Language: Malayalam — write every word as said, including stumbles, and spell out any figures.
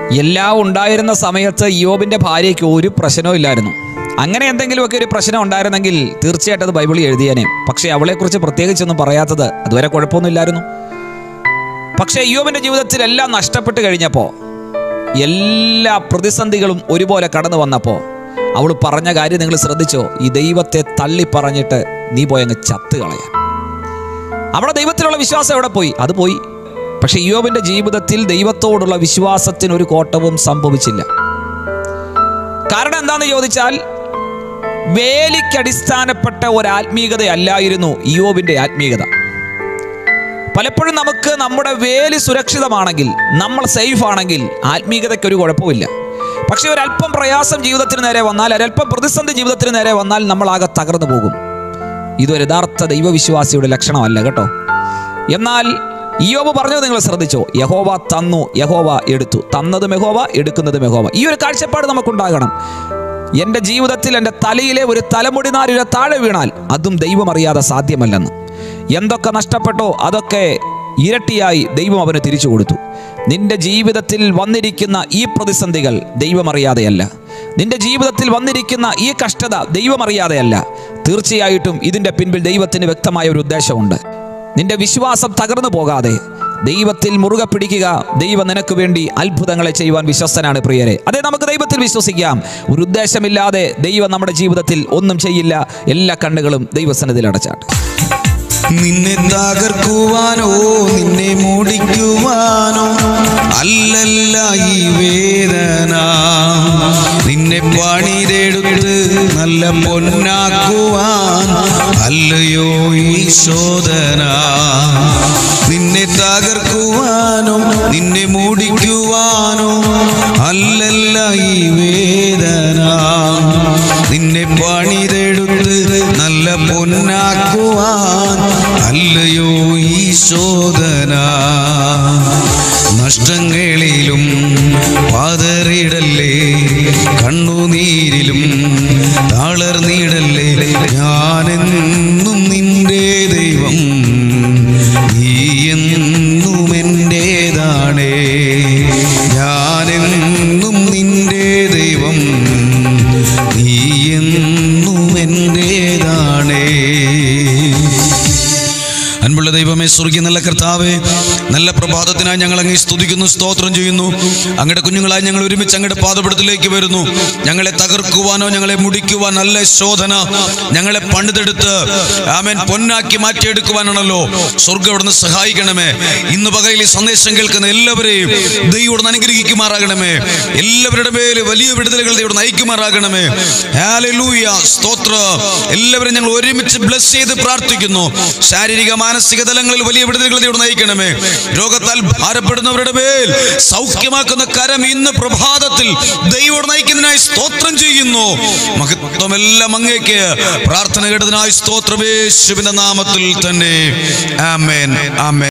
എല്ലാം ഉണ്ടായിരുന്ന സമയത്ത് ഇയ്യോബിൻ്റെ ഭാര്യയ്ക്ക് ഒരു പ്രശ്നവും ഇല്ലായിരുന്നു. അങ്ങനെ എന്തെങ്കിലുമൊക്കെ ഒരു പ്രശ്നം ഉണ്ടായിരുന്നെങ്കിൽ തീർച്ചയായിട്ടും അത് ബൈബിളിൽ എഴുതിയേനെ. പക്ഷേ അവളെക്കുറിച്ച് പ്രത്യേകിച്ചൊന്നും പറയാത്തത് അതുവരെ കുഴപ്പമൊന്നുമില്ലായിരുന്നു. പക്ഷേ ഇയ്യോബിൻ്റെ ജീവിതത്തിൽ എല്ലാം നഷ്ടപ്പെട്ട് കഴിഞ്ഞപ്പോൾ, എല്ലാ പ്രതിസന്ധികളും ഒരുപോലെ കടന്നു വന്നപ്പോൾ അവൾ പറഞ്ഞ കാര്യം നിങ്ങൾ ശ്രദ്ധിച്ചോ? ഈ ദൈവത്തെ തള്ളി പറഞ്ഞിട്ട് നീ പോയങ്ങ് ചത്ത് കളയാൻ. അവിടെ ദൈവത്തിലുള്ള വിശ്വാസം എവിടെ പോയി? അത് പോയി. പക്ഷെ ഇയ്യോബിൻ്റെ ജീവിതത്തിൽ ദൈവത്തോടുള്ള വിശ്വാസത്തിന് ഒരു കോട്ടവും സംഭവിച്ചില്ല. കാരണം എന്താണെന്ന് ചോദിച്ചാൽ, വേലിക്കടിസ്ഥാനപ്പെട്ട ഒരാത്മീകതയല്ലായിരുന്നു ഇയ്യോബിൻ്റെ ആത്മീകത. പലപ്പോഴും നമുക്ക് നമ്മുടെ വേലി സുരക്ഷിതമാണെങ്കിൽ, നമ്മൾ സേഫ് ആണെങ്കിൽ ആത്മീകതയ്ക്കൊരു കുഴപ്പമില്ല. പക്ഷെ ഒരല്പം പ്രയാസം ജീവിതത്തിന് നേരെ വന്നാൽ, ഒരല്പം പ്രതിസന്ധി ജീവിതത്തിന് നേരെ വന്നാൽ നമ്മളാകെ തകർന്നു പോകും. ഇതൊരു യഥാർത്ഥ ദൈവവിശ്വാസിയുടെ ലക്ഷണമല്ല കേട്ടോ. എന്നാൽ ഇയ്യോബ് പറഞ്ഞത് നിങ്ങൾ ശ്രദ്ധിച്ചോ? യഹോവ തന്നു, യഹോവ എടുത്തു. തന്നതും യഹോവ, എടുക്കുന്നതും യഹോവ. ഈ ഒരു കാഴ്ചപ്പാട് നമുക്കുണ്ടാകണം. എൻ്റെ ജീവിതത്തിൽ എൻ്റെ തലയിലെ ഒരു തലമുടി നാരിഴ താഴെ വീണാൽ അതും ദൈവം അറിയാതെ സാധ്യമല്ലെന്ന്. എന്തൊക്കെ നഷ്ടപ്പെട്ടോ അതൊക്കെ ഇരട്ടിയായി ദൈവം അവന് തിരിച്ചു കൊടുത്തു. നിന്റെ ജീവിതത്തിൽ വന്നിരിക്കുന്ന ഈ പ്രതിസന്ധികൾ ദൈവം അറിയാതെയല്ല. നിന്റെ ജീവിതത്തിൽ വന്നിരിക്കുന്ന ഈ കഷ്ടത ദൈവം അറിയാതെയല്ല. തീർച്ചയായിട്ടും ഇതിൻ്റെ പിൻപിൽ ദൈവത്തിന് വ്യക്തമായ ഒരു ഉദ്ദേശമുണ്ട്. നിന്റെ വിശ്വാസം തകർന്നു പോകാതെ ദൈവത്തിൽ മുറുകെ പിടിക്കുക. ദൈവം നിനക്ക് വേണ്ടി അത്ഭുതങ്ങളെ ചെയ്യുവാൻ വിശ്വസ്തനാണ് പ്രിയരെ. അതെ, നമുക്ക് ദൈവത്തിൽ വിശ്വസിക്കാം. ഒരു ഉദ്ദേശമില്ലാതെ ദൈവം നമ്മുടെ ജീവിതത്തിൽ ഒന്നും ചെയ്യില്ല. എല്ലാ കണ്ണുകളും ദൈവസന്നിധിയിൽ അടച്ചാട്ടെ. നിന്നെ തകർക്കുവാനോ നിന്നെ മൂടിക്കുവാനോ അല്ലല്ല ഈ വേദന, നിന്നെ പണിതെടുത്ത് നല്ല പൊന്നാക്കുവാൻ അല്ലയോ ഈ ശോധന. നിന്നെ തകർക്കുവാനോ നിന്നെ മൂടിക്കുവാനോ അല്ലല്ല ഈ വേദന, നിന്നെ പണിതെടുത്ത് നല്ല പൊന്നാക്കുവാൻ അല്ലയോ ഈ ശോധന. നഷ്ടങ്ങളിലും പതറിടല്ലേ, കണ്ണുനീരിലും തളർന്നിടല്ലേ. ഞാനെന്നും നിന്റെ ദൈവം, നീ എന്നും എൻ്റേതാണേ. ഞാനെന്നും നിന്റെ ദൈവം, നീ എന്നും എൻ്റേതാണേ. അൻപുള്ള ദൈവമേ, സ്വർഗീയ നല്ല കർത്താവേ, നല്ല പ്രഭാതത്തിനായി ഞങ്ങൾ അങ്ങേ സ്തുതിക്കുന്നു, സ്തോത്രം ചെയ്യുന്നു. അങ്ങയുടെ കുഞ്ഞുങ്ങളായി ഞങ്ങൾ ഒരുമിച്ച് അങ്ങയുടെ പാദപീഠത്തിലേക്ക് വരുന്നു. ഞങ്ങളെ തകർക്കുവാനോ ഞങ്ങളെ മുടിക്കുവാൻ നല്ല ശോധന, ഞങ്ങളെ പണിതെടുത്ത് ആമേൻ പൊന്നാക്കി മാറ്റിയെടുക്കുവാനാണല്ലോ. സ്വർഗ്ഗം അവിടുന്ന് സഹായിക്കണമേ. ഇന്ന് പകലിൽ ഈ സന്ദേശം കേൾക്കുന്ന എല്ലാവരെയും ദൈവം അനുഗ്രഹിക്കുമാറാകണമേ. എല്ലാവരുടെ മേൽ വലിയ വിടുതലുകൾ ദൈവം നയിക്കുമാറാകണമേ. ഹല്ലേലൂയ, സ്തോത്രം. എല്ലാവരും ഞങ്ങൾ ഒരുമിച്ച് ബ്ലസ് ചെയ്ത് പ്രാർത്ഥിക്കുന്നു. ശാരീരിക മാനസിക തലങ്ങളിൽ വലിയ വിടുതലുകൾ ദൈവം നയിക്കണമേ. രോഗത്താൽ ഭാരപ്പെടുന്നവരുടെ മേൽ സൗഖ്യമാക്കുന്ന കരം ഇന്ന് പ്രഭാതത്തിൽ ദൈവം നയിക്കുന്നതിനായി സ്തോത്രം ചെയ്യുന്നു. മഹത്വമെല്ലാം അങ്ങേക്ക്. പ്രാർത്ഥന കേട്ടതിനായി സ്തോത്രം യേശുവിന്റെ നാമത്തിൽ തന്നെ. ആമേൻ, ആമേൻ.